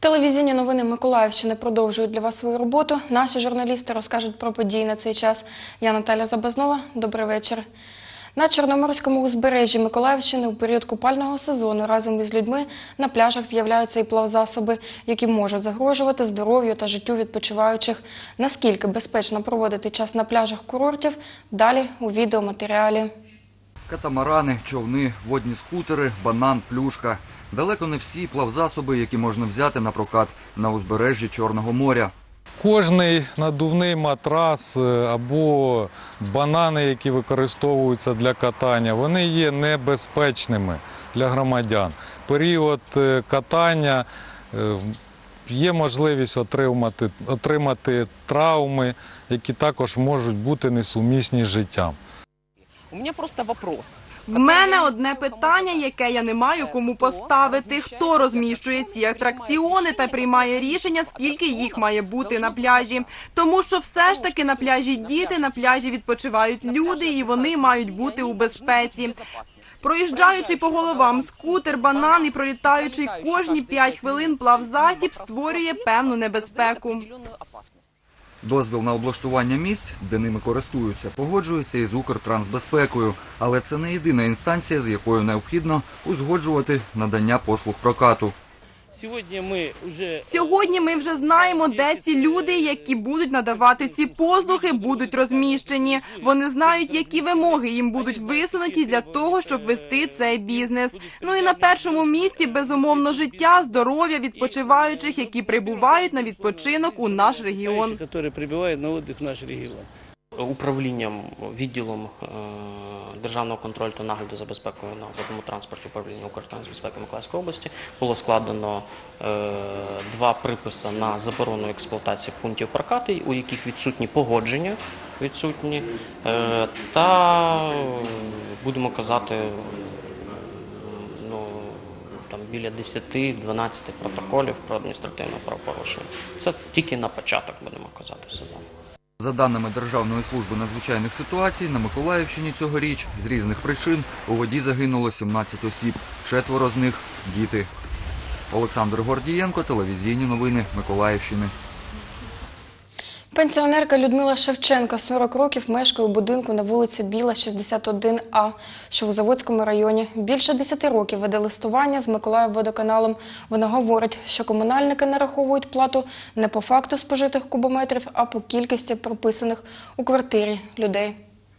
Телевізійні новини Миколаївщини продовжують для вас свою роботу. Наші журналісти розкажуть про події на цей час. Я Наталя Забазнова. Добрий вечір. На Чорноморському узбережжі Миколаївщини у період купального сезону разом із людьми на пляжах з'являються і плавзасоби, які можуть загрожувати здоров'ю та життю відпочиваючих. Наскільки безпечно проводити час на пляжах курортів – далі у відеоматеріалі. Катамарани, човни, водні скутери, банан, плюшка. Далеко не всі плавзасоби, які можна взяти на прокат на узбережжі Чорного моря. Кожний надувний матрас або банани, які використовуються для катання, вони є небезпечними для громадян. Період катання є можливість отримати травми, які також можуть бути несумісні з життям. У мене просто вопрос. В мене одне питання, яке я не маю кому поставити. Хто розміщує ці атракціони та приймає рішення, скільки їх має бути на пляжі? Тому що все ж таки на пляжі діти, на пляжі відпочивають люди і вони мають бути у безпеці. Проїжджаючи по головам скутер, банан і пролітаючи кожні 5 хвилин плавзасіб створює певну небезпеку. Дозвіл на облаштування місць, де ними користуються, погоджується із Укртрансбезпекою. Але це не єдина інстанція, з якою необхідно узгоджувати надання послуг прокату. Сьогодні ми вже знаємо, де ці люди, які будуть надавати ці послуги, будуть розміщені. Вони знають, які вимоги їм будуть висунуті для того, щоб вести цей бізнес. Ну і на першому місці, безумовно, життя, здоров'я відпочиваючих, які прибувають на відпочинок у наш регіон. Управлінням, відділом державного контролю та нагляду за безпекою на водному транспорті управління Укртрансбезпеки Миколаївської області було складено 2 приписи на заборону експлуатації пунктів прокату, у яких відсутні погодження, та, будемо казати, біля 10-12 протоколів про адміністративне правопорушення. Це тільки на початок, будемо казати, сезону. За даними Державної служби надзвичайних ситуацій, на Миколаївщині цьогоріч з різних причин у воді загинуло 17 осіб, 4 з них – діти. Олександр Гордієнко, телевізійні новини Миколаївщини. Пенсіонерка Людмила Шевченко, 40 років, мешкає у будинку на вулиці Біла, 61А, що у Заводському районі. Більше 10 років веде листування з Миколаївводоканалом. Вона говорить, що комунальники нараховують плату не по факту спожитих кубометрів, а по кількості прописаних у квартирі людей.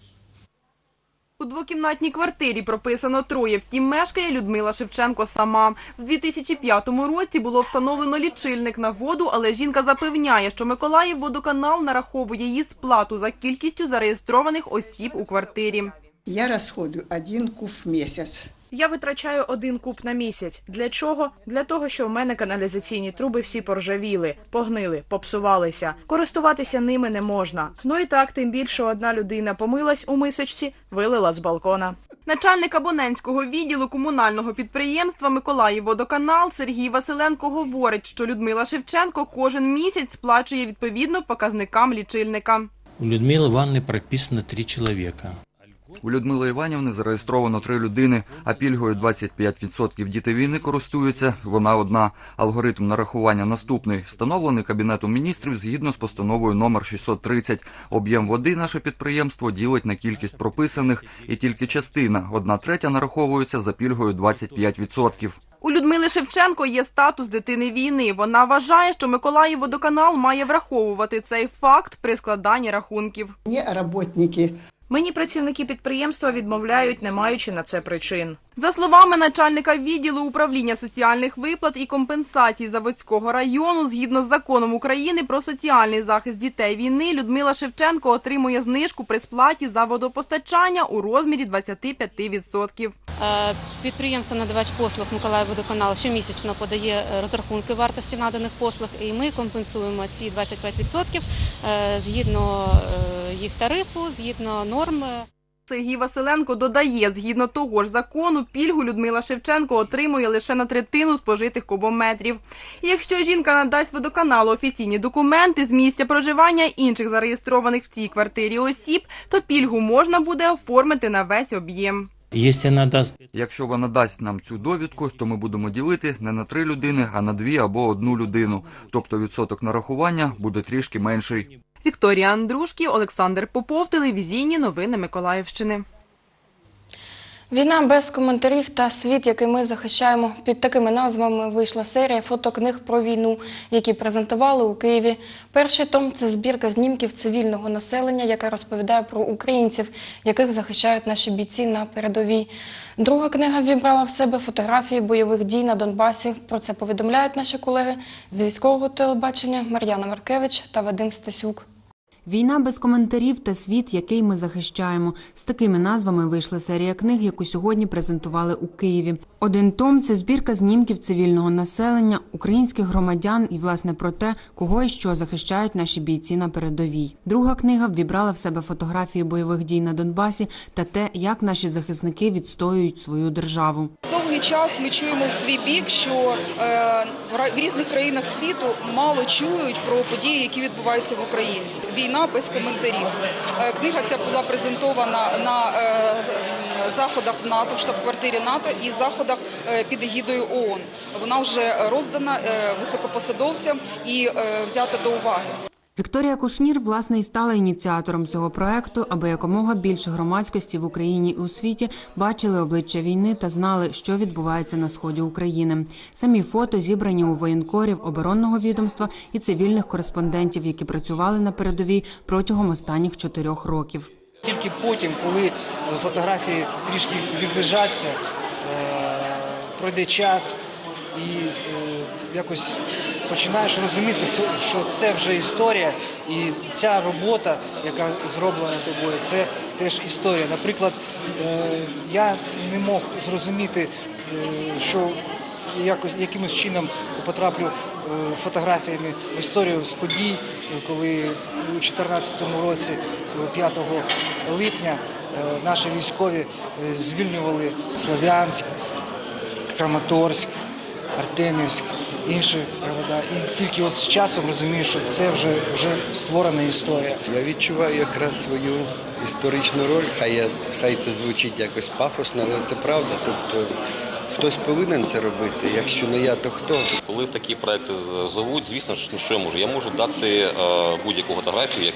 У двокімнатній квартирі прописано 3, втім мешкає Людмила Шевченко сама. В 2005 році було встановлено лічильник на воду, але жінка запевняє, що Миколаївводоканал нараховує їй сплату за кількістю зареєстрованих осіб у квартирі. Я розходую 1 куб в місяць. Я витрачаю 1 куб на місяць. Для чого? Для того, що в мене каналізаційні труби всі поржавіли, погнили, попсувалися. Користуватися ними не можна. Ну і так, тим більше одна людина помилась у мисочці, вилила з балкона. Начальник абонентського відділу комунального підприємства «Миколаївводоканал» Сергій Василенко говорить, що Людмила Шевченко кожен місяць сплачує відповідно показникам лічильника. У Людмили Іванівни прописано 3 чоловіка. У Людмили Іванівни зареєстровано 3 людини, а пільгою 25% діти війни користуються вона одна. Алгоритм нарахування наступний. Встановлений Кабінетом міністрів згідно з постановою номер 630. Об'єм води наше підприємство ділить на кількість прописаних і тільки частина, 1/3 нараховується за пільгою 25%. У Людмили Шевченко є статус дитини війни. Вона вважає, що Миколаївводоканал має враховувати цей факт при складанні рахунків. Мені працівники підприємства відмовляють, не маючи на це причин. За словами начальника відділу управління соціальних виплат і компенсацій Заводського району, згідно з законом України про соціальний захист дітей війни, Людмила Шевченко отримує знижку при сплаті за водопостачання у розмірі 25%. Підприємство-надавач послуг Миколаївводоканал щомісячно подає розрахунки вартості наданих послуг, і ми компенсуємо ці 25% згідно їх тарифу, згідно норм. Сергій Василенко додає, згідно того ж закону, пільгу Людмила Шевченко отримує лише на 1/3 спожитих кубометрів. І якщо жінка надасть водоканалу офіційні документи з місця проживання інших зареєстрованих в цій квартирі осіб, то пільгу можна буде оформити на весь об'єм. Если она даст Якщо вона дасть нам цю довідку, то ми будемо ділити не на 3 людини, а на 2 або 1 людину. Тобто відсоток нарахування буде трішки менший. Вікторія Андрушків, Олександр Попов, телевізійні новини Миколаївщини. Війна без коментарів та світ, який ми захищаємо. Під такими назвами вийшла серія фотокниг про війну, які презентували у Києві. Перший том – це збірка знімків цивільного населення, яка розповідає про українців, яких захищають наші бійці на передовій. Друга книга вібрала в себе фотографії бойових дій на Донбасі. Про це повідомляють наші колеги з військового телебачення Мар'яна Маркевич та Вадим Стасюк. «Війна без коментарів» та «Світ, який ми захищаємо». З такими назвами вийшла серія книг, яку сьогодні презентували у Києві. Один том – це збірка знімків цивільного населення, українських громадян і, власне, про те, кого і що захищають наші бійці на передовій. Друга книга ввібрала в себе фотографії бойових дій на Донбасі та те, як наші захисники відстоюють свою державу. Довгий час ми чуємо в свій бік, що в різних країнах світу мало чують про події, які відбуваються в Україні. Війна без коментарів. Книга ця була презентована на заходах в НАТО, в штаб-квартирі НАТО і заходах під егідою ООН. Вона вже роздана високопосадовцям і взята до уваги. Вікторія Кушнір, власне, і стала ініціатором цього проекту, аби якомога більше громадськості в Україні і у світі бачили обличчя війни та знали, що відбувається на сході України. Самі фото зібрані у воєнкорів, оборонного відомства і цивільних кореспондентів, які працювали на передовій протягом останніх 4 років. Тільки потім, коли фотографії трішки відлежаться, пройде час і якось починаєш розуміти, що це вже історія, і ця робота, яка зроблена тобою, це теж історія. Наприклад, я не мог зрозуміти, що якимось чином потраплю фотографіями в історію з подій, коли у 2014 році, 5 липня, наші військові звільнювали Слов'янськ, Краматорськ, Артемівськ, інші города. І тільки от з часом розумію, що це вже створена історія. Я відчуваю якраз свою історичну роль, хай це звучить якось пафосно, але це правда. Тобто хтось повинен це робити, якщо не я, то хто? Коли в такі проекти зовуть, звісно, що я можу? Я можу дати будь-яку фотографію,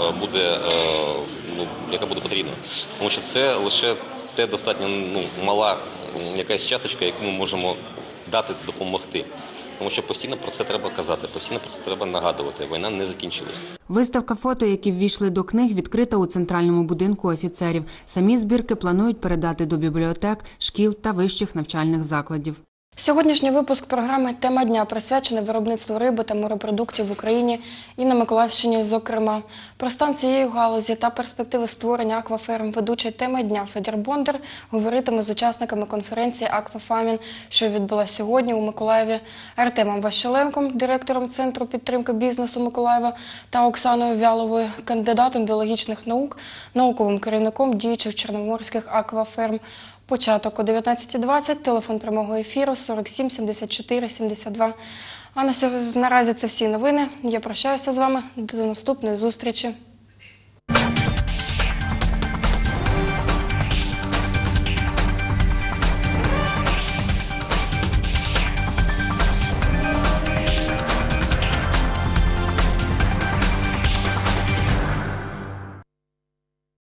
яка буде потрібна. Тому що це лише те достатньо мала якась часточка, яку ми можемо дати, допомогти. Тому що постійно про це треба казати, постійно про це треба нагадувати. Війна не закінчилась. Виставка фото, які ввійшли до книг, відкрита у Центральному будинку офіцерів. Самі збірки планують передати до бібліотек, шкіл та вищих навчальних закладів. Сьогоднішній випуск програми «Тема дня» присвячений виробництву риби та морепродуктів в Україні і на Миколаївщині, зокрема. Про стан цієї галузі та перспективи створення акваферм ведучий «Теми дня» Федір Бондар говоритиме з учасниками конференції «Аквафамін», що відбулася сьогодні у Миколаєві, Артемом Ващеленком, директором Центру підтримки бізнесу Миколаєва, та Оксаною Вяловою, кандидатом біологічних наук, науковим керівником діючих чорноморських акваферм. Початок о 19:20, телефон прямого ефіру 47 74 72. А наразі це всі новини. Я прощаюся з вами. До наступної зустрічі.